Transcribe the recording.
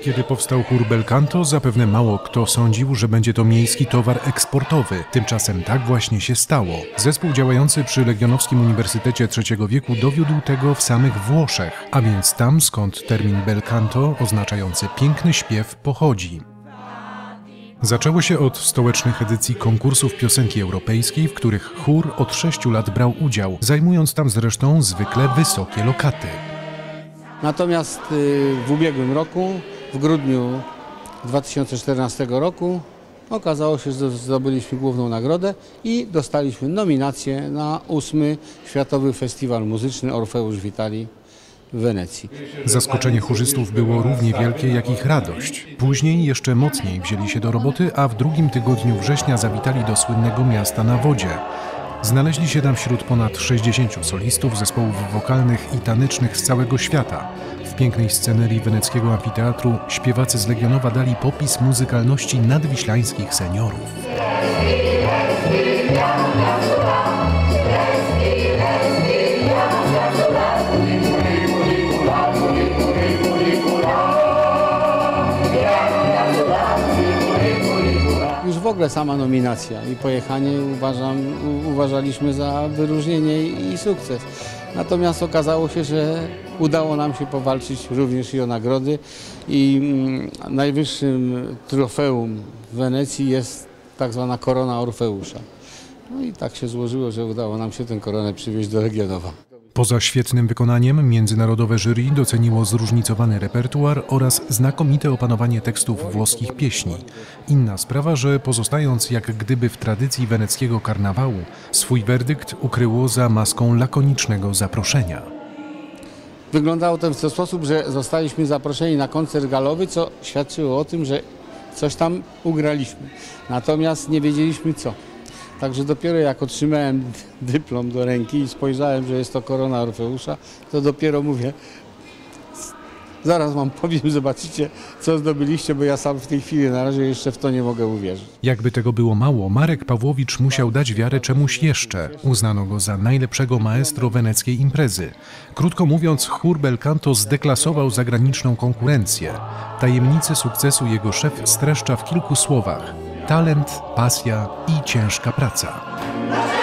Kiedy powstał chór Bel Canto, zapewne mało kto sądził, że będzie to miejski towar eksportowy. Tymczasem tak właśnie się stało. Zespół działający przy Legionowskim Uniwersytecie III wieku dowiódł tego w samych Włoszech, a więc tam, skąd termin Bel Canto, oznaczający piękny śpiew, pochodzi. Zaczęło się od stołecznych edycji konkursów piosenki europejskiej, w których chór od 6 lat brał udział, zajmując tam zresztą zwykle wysokie lokaty. Natomiast w ubiegłym roku, w grudniu 2014 roku, okazało się, że zdobyliśmy główną nagrodę i dostaliśmy nominację na 8. Światowy Festiwal Muzyczny Orfeusz Vitali w Wenecji. Zaskoczenie chórzystów było równie wielkie jak ich radość. Później jeszcze mocniej wzięli się do roboty, a w drugim tygodniu września zawitali do słynnego miasta na wodzie. Znaleźli się tam wśród ponad 60 solistów, zespołów wokalnych i tanecznych z całego świata. W pięknej scenerii weneckiego amfiteatru śpiewacy z Legionowa dali popis muzykalności nadwiślańskich seniorów. Już w ogóle sama nominacja i pojechanie uważaliśmy za wyróżnienie i sukces. Natomiast okazało się, że udało nam się powalczyć również i o nagrody i najwyższym trofeum w Wenecji jest tak zwana korona Orfeusza. No i tak się złożyło, że udało nam się tę koronę przywieźć do Legionowa. Poza świetnym wykonaniem międzynarodowe jury doceniło zróżnicowany repertuar oraz znakomite opanowanie tekstów włoskich pieśni. Inna sprawa, że pozostając jak gdyby w tradycji weneckiego karnawału, swój werdykt ukryło za maską lakonicznego zaproszenia. Wyglądało to w ten sposób, że zostaliśmy zaproszeni na koncert galowy, co świadczyło o tym, że coś tam ugraliśmy. Natomiast nie wiedzieliśmy co. Także dopiero jak otrzymałem dyplom do ręki i spojrzałem, że jest to korona Orfeusza, to dopiero mówię, zaraz wam powiem, zobaczycie co zdobyliście, bo ja sam w tej chwili na razie jeszcze w to nie mogę uwierzyć. Jakby tego było mało, Marek Pawłowicz musiał dać wiarę czemuś jeszcze. Uznano go za najlepszego maestro weneckiej imprezy. Krótko mówiąc, chór Bel Canto zdeklasował zagraniczną konkurencję. Tajemnicę sukcesu jego szef streszcza w kilku słowach: talent, pasja i ciężka praca.